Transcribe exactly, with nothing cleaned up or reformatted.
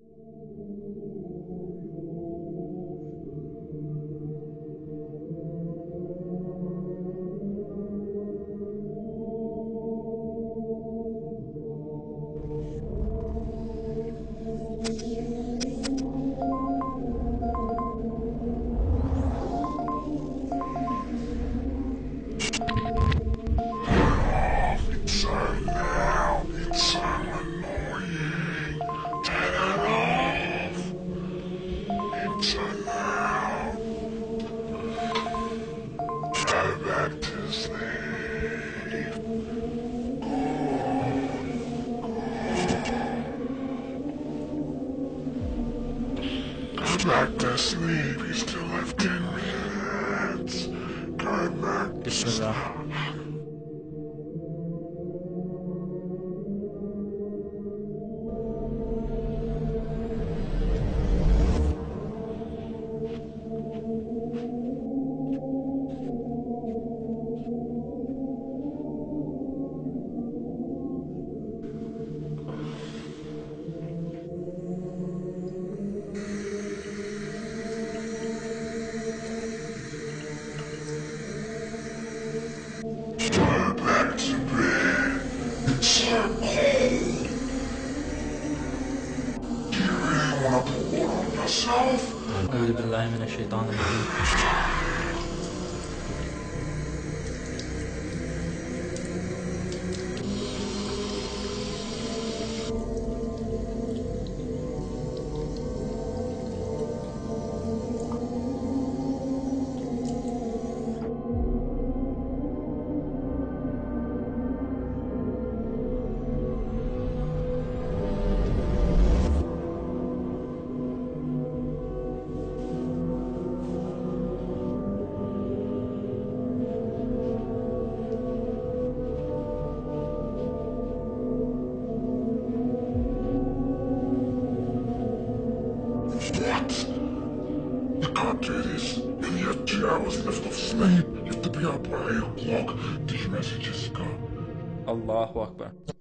Back to sleep, he's still have ten minutes. Go back to sleep. أعوذ بالله من الشيطان الرجيم. What? You can't do this. And you have two hours left of sleep. You have to be up by eight o'clock. Did you message Jessica? Allahu Akbar.